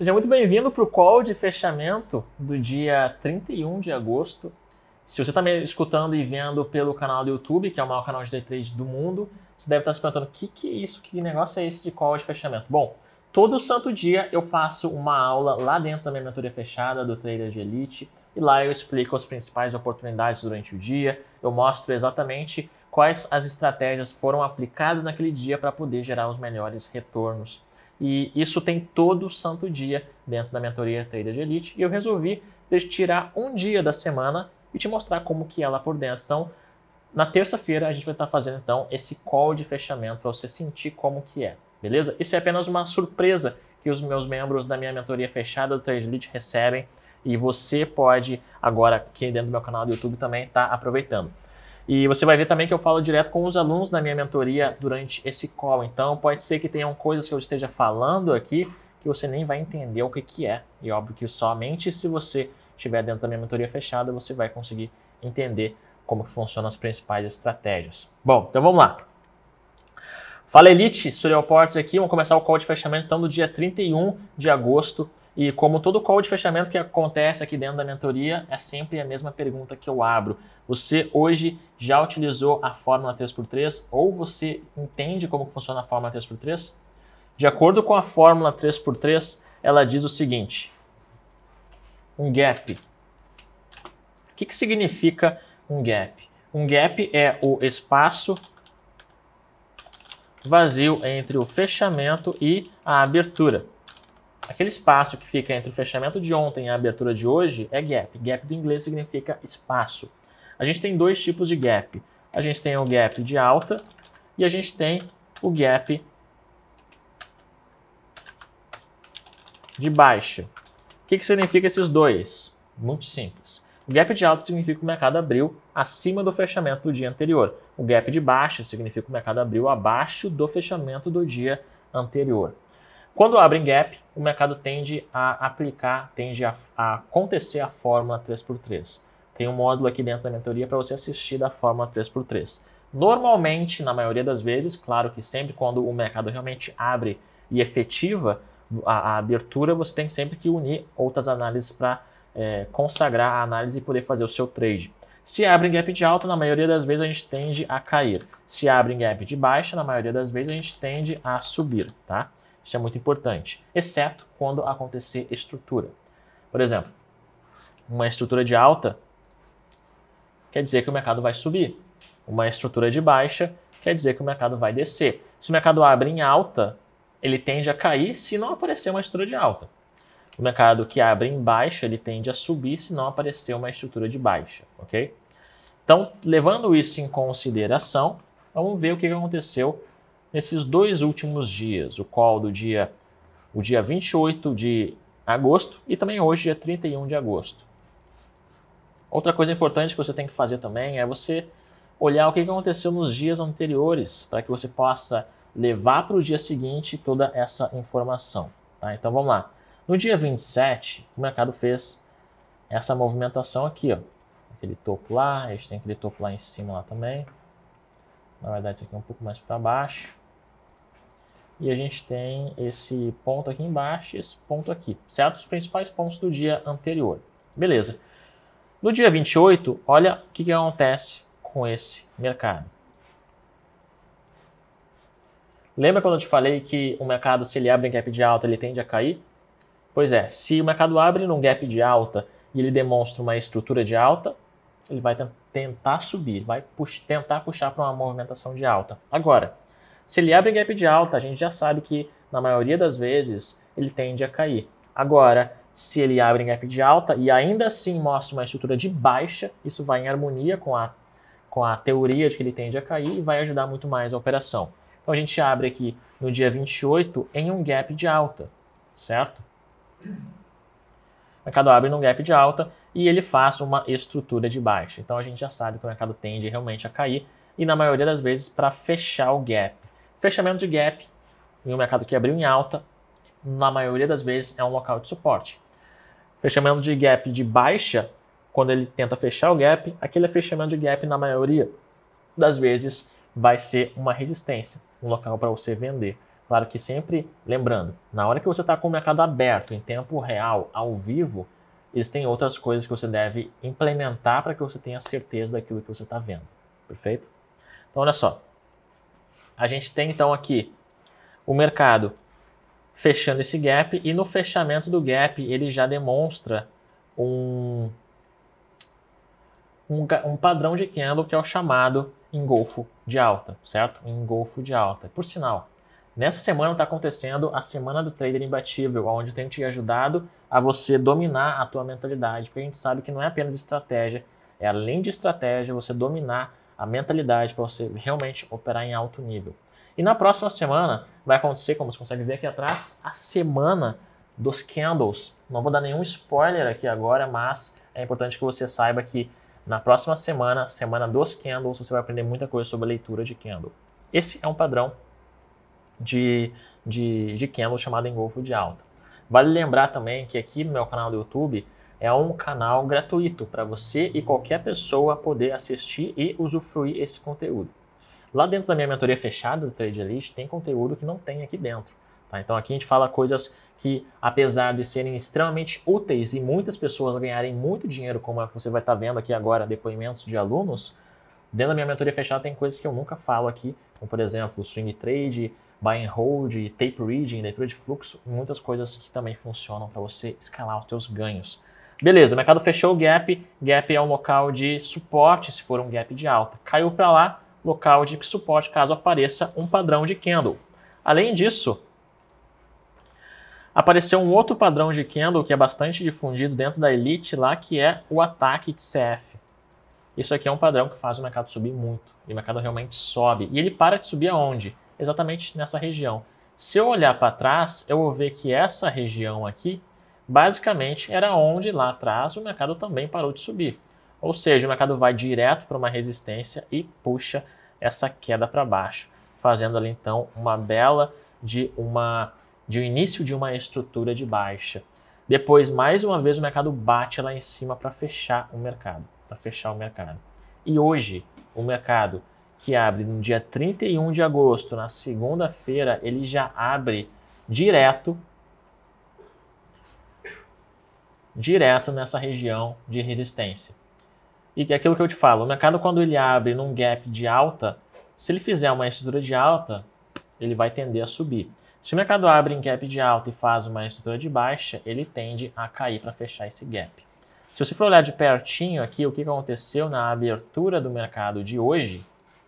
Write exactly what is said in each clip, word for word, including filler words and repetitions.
Seja muito bem-vindo para o call de fechamento do dia trinta e um de agosto. Se você está me escutando e vendo pelo canal do YouTube, que é o maior canal de day trade do mundo, você deve estar se perguntando o que, que é isso, que negócio é esse de call de fechamento? Bom, todo santo dia eu faço uma aula lá dentro da minha mentoria fechada do Trader de Elite e lá eu explico as principais oportunidades durante o dia, eu mostro exatamente quais as estratégias foram aplicadas naquele dia para poder gerar os melhores retornos. E isso tem todo santo dia dentro da mentoria Trader de Elite e eu resolvi tirar um dia da semana e te mostrar como que é lá por dentro. Então, na terça-feira a gente vai estar fazendo então esse call de fechamento para você sentir como que é, beleza? Isso é apenas uma surpresa que os meus membros da minha mentoria fechada do Trader de Elite recebem e você pode agora aqui dentro do meu canal do YouTube também estar aproveitando. E você vai ver também que eu falo direto com os alunos da minha mentoria durante esse call. Então pode ser que tenham coisas que eu esteja falando aqui que você nem vai entender o que, que é. E óbvio que somente se você estiver dentro da minha mentoria fechada você vai conseguir entender como que funcionam as principais estratégias. Bom, então vamos lá. Fala Elite, Suriel Portes aqui. Vamos começar o call de fechamento então do dia trinta e um de agosto. E como todo call de fechamento que acontece aqui dentro da mentoria, é sempre a mesma pergunta que eu abro. Você hoje já utilizou a fórmula três por três ou você entende como funciona a fórmula três por três? De acordo com a fórmula três por três, ela diz o seguinte: um gap. O que, que significa um gap? Um gap é o espaço vazio entre o fechamento e a abertura. Aquele espaço que fica entre o fechamento de ontem e a abertura de hoje é gap. Gap do inglês significa espaço. A gente tem dois tipos de gap. A gente tem o gap de alta e a gente tem o gap de baixa. O que, que significa esses dois? Muito simples. O gap de alta significa que o mercado abriu acima do fechamento do dia anterior. O gap de baixa significa que o mercado abriu abaixo do fechamento do dia anterior. Quando abre em gap, o mercado tende a aplicar, tende a, a acontecer a fórmula três por três. Tem um módulo aqui dentro da mentoria para você assistir da fórmula três por três. Normalmente, na maioria das vezes, claro que sempre quando o mercado realmente abre e efetiva a, a abertura, você tem sempre que unir outras análises para é, consagrar a análise e poder fazer o seu trade. Se abre em gap de alta, na maioria das vezes a gente tende a cair. Se abre em gap de baixa, na maioria das vezes a gente tende a subir, tá? Isso é muito importante, exceto quando acontecer estrutura. Por exemplo, uma estrutura de alta quer dizer que o mercado vai subir. Uma estrutura de baixa quer dizer que o mercado vai descer. Se o mercado abre em alta, ele tende a cair se não aparecer uma estrutura de alta. O mercado que abre em baixa, ele tende a subir se não aparecer uma estrutura de baixa, ok? Então, levando isso em consideração, vamos ver o que aconteceu nesses dois últimos dias, o call do dia, o dia vinte e oito de agosto e também hoje, dia trinta e um de agosto. Outra coisa importante que você tem que fazer também é você olhar o que aconteceu nos dias anteriores, para que você possa levar para o dia seguinte toda essa informação. Tá? Então vamos lá. No dia vinte e sete, o mercado fez essa movimentação aqui, ó. Aquele topo lá, a gente tem aquele topo lá em cima lá também. Na verdade, isso aqui é um pouco mais para baixo. E a gente tem esse ponto aqui embaixo e esse ponto aqui, certo? Os principais pontos do dia anterior. Beleza. No dia vinte e oito, olha o que, que acontece com esse mercado. Lembra quando eu te falei que o mercado, se ele abre em gap de alta, ele tende a cair? Pois é, se o mercado abre num gap de alta e ele demonstra uma estrutura de alta, ele vai tentar subir, vai pux- tentar puxar para uma movimentação de alta. Agora, se ele abre em gap de alta, a gente já sabe que, na maioria das vezes, ele tende a cair. Agora, se ele abre em gap de alta e ainda assim mostra uma estrutura de baixa, isso vai em harmonia com a, com a teoria de que ele tende a cair e vai ajudar muito mais a operação. Então, a gente abre aqui no dia vinte e oito em um gap de alta, certo? O mercado abre num gap de alta e ele faz uma estrutura de baixa. Então, a gente já sabe que o mercado tende realmente a cair e, na maioria das vezes, para fechar o gap. Fechamento de gap em um mercado que abriu em alta, na maioria das vezes, é um local de suporte. Fechamento de gap de baixa, quando ele tenta fechar o gap, aquele fechamento de gap, na maioria das vezes, vai ser uma resistência, um local para você vender. Claro que sempre, lembrando, na hora que você está com o mercado aberto, em tempo real, ao vivo, existem outras coisas que você deve implementar para que você tenha certeza daquilo que você está vendo. Perfeito? Então, olha só. A gente tem, então, aqui o mercado fechando esse gap e no fechamento do gap ele já demonstra um, um, um padrão de candle que é o chamado engolfo de alta, certo? Engolfo de alta. Por sinal, nessa semana está acontecendo a semana do trader imbatível, onde eu tenho te ajudado a você dominar a tua mentalidade, porque a gente sabe que não é apenas estratégia, é além de estratégia você dominar a mentalidade para você realmente operar em alto nível. E na próxima semana vai acontecer, como você consegue ver aqui atrás, a semana dos candles. Não vou dar nenhum spoiler aqui agora, mas é importante que você saiba que na próxima semana, semana dos candles, você vai aprender muita coisa sobre a leitura de candle. Esse é um padrão de, de, de candle chamado engolfo de alta. Vale lembrar também que aqui no meu canal do YouTube é um canal gratuito para você e qualquer pessoa poder assistir e usufruir esse conteúdo. Lá dentro da minha mentoria fechada do Trade Elite tem conteúdo que não tem aqui dentro. Tá? Então aqui a gente fala coisas que, apesar de serem extremamente úteis e muitas pessoas ganharem muito dinheiro, como você vai estar vendo aqui agora, depoimentos de alunos, dentro da minha mentoria fechada tem coisas que eu nunca falo aqui, como por exemplo, swing trade, buy and hold, tape reading, leitura de fluxo, muitas coisas que também funcionam para você escalar os seus ganhos. Beleza, o mercado fechou o gap, gap é um local de suporte se for um gap de alta. Caiu para lá, local de suporte caso apareça um padrão de candle. Além disso, apareceu um outro padrão de candle que é bastante difundido dentro da Elite lá, que é o ataque de C F. Isso aqui é um padrão que faz o mercado subir muito, e o mercado realmente sobe. E ele para de subir aonde? Exatamente nessa região. Se eu olhar para trás, eu vou ver que essa região aqui, basicamente, era onde lá atrás o mercado também parou de subir. Ou seja, o mercado vai direto para uma resistência e puxa essa queda para baixo, fazendo ali então uma bela de, uma, de um início de uma estrutura de baixa. Depois, mais uma vez, o mercado bate lá em cima para fechar o mercado, para fechar o mercado. E hoje, o mercado que abre no dia trinta e um de agosto, na segunda-feira, ele já abre direto, direto nessa região de resistência. E que é aquilo que eu te falo, o mercado quando ele abre num gap de alta, se ele fizer uma estrutura de alta, ele vai tender a subir. Se o mercado abre em gap de alta e faz uma estrutura de baixa, ele tende a cair para fechar esse gap. Se você for olhar de pertinho aqui, o que aconteceu na abertura do mercado de hoje,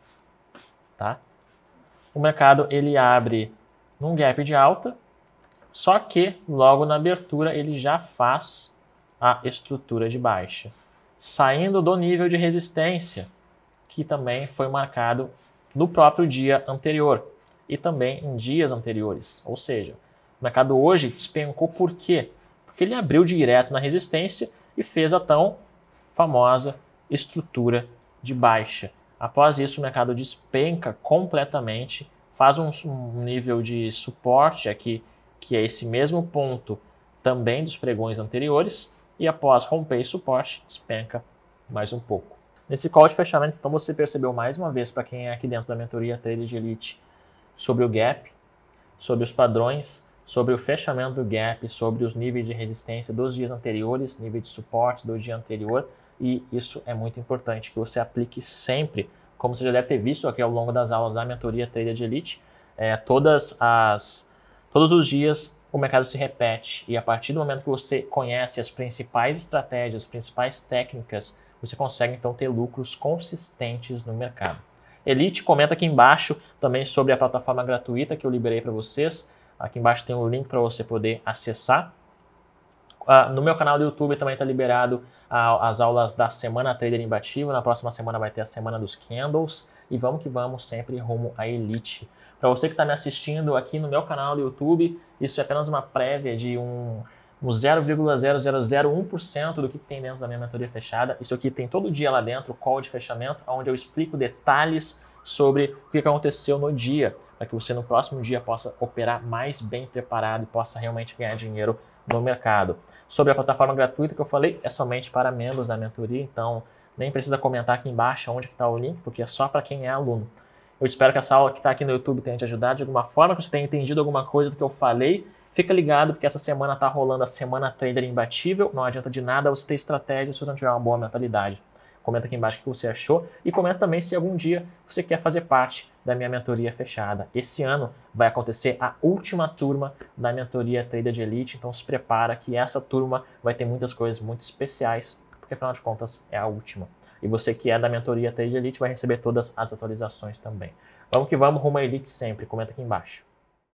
tá? O mercado ele abre num gap de alta, só que logo na abertura ele já faz a estrutura de baixa, saindo do nível de resistência, que também foi marcado no próprio dia anterior e também em dias anteriores. Ou seja, o mercado hoje despencou por quê? Porque ele abriu direto na resistência e fez a tão famosa estrutura de baixa. Após isso, o mercado despenca completamente, faz um, um nível de suporte aqui, que é esse mesmo ponto também dos pregões anteriores, e após romper esse suporte, despenca mais um pouco. Nesse call de fechamento, então, você percebeu mais uma vez, para quem é aqui dentro da mentoria Trade Elite, sobre o gap, sobre os padrões, sobre o fechamento do gap, sobre os níveis de resistência dos dias anteriores, nível de suporte do dia anterior, e isso é muito importante que você aplique sempre, como você já deve ter visto aqui ao longo das aulas da mentoria Trade Elite, é, todas as, todos os dias o mercado se repete, e a partir do momento que você conhece as principais estratégias, as principais técnicas, você consegue então ter lucros consistentes no mercado. Elite, comenta aqui embaixo também sobre a plataforma gratuita que eu liberei para vocês. Aqui embaixo tem um link para você poder acessar. Uh, no meu canal do YouTube também está liberado uh, as aulas da Semana Trader Imbatível. Na próxima semana vai ter a Semana dos Candles. E vamos que vamos sempre rumo à Elite. Para você que está me assistindo aqui no meu canal do YouTube, isso é apenas uma prévia de um, um zero vírgula zero zero zero um por cento do que tem dentro da minha mentoria fechada. Isso aqui tem todo dia lá dentro, o call de fechamento, onde eu explico detalhes sobre o que aconteceu no dia, para que você no próximo dia possa operar mais bem preparado e possa realmente ganhar dinheiro no mercado. Sobre a plataforma gratuita que eu falei, é somente para membros da mentoria, então nem precisa comentar aqui embaixo onde está o link, porque é só para quem é aluno. Eu espero que essa aula que está aqui no YouTube tenha te ajudado de alguma forma, que você tenha entendido alguma coisa do que eu falei. Fica ligado, porque essa semana está rolando a Semana Trader Imbatível. Não adianta de nada você ter estratégia se você não tiver uma boa mentalidade. Comenta aqui embaixo o que você achou e comenta também se algum dia você quer fazer parte da minha mentoria fechada. Esse ano vai acontecer a última turma da mentoria Trader de Elite, então se prepara que essa turma vai ter muitas coisas muito especiais, porque afinal de contas é a última. E você que é da mentoria Trader de Elite vai receber todas as atualizações também. Vamos que vamos, rumo à Elite sempre. Comenta aqui embaixo.